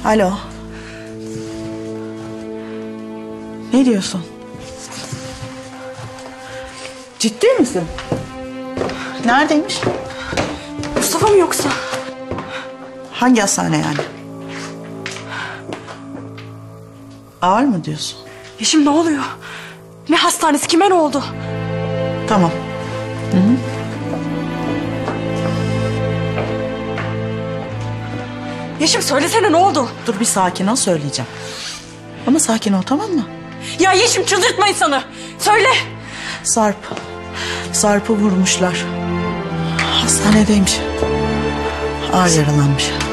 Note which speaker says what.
Speaker 1: Alo. Ne diyorsun? Ciddi misin? Neredeymiş?
Speaker 2: Mustafa mı yoksa?
Speaker 1: Hangi hastane yani? Ağır mı diyorsun?
Speaker 2: Yeşim ne oluyor? Ne hastanesi, kime ne oldu?
Speaker 1: Tamam. Hı hı.
Speaker 2: Yeşim söylesene, ne oldu?
Speaker 1: Dur bir sakin ol, söyleyeceğim. Ama sakin ol, tamam mı?
Speaker 2: Ya Yeşim çıldırtma insanı. Söyle.
Speaker 1: Sarp'ı vurmuşlar. Hastanedeymiş. Ağır yaralanmış.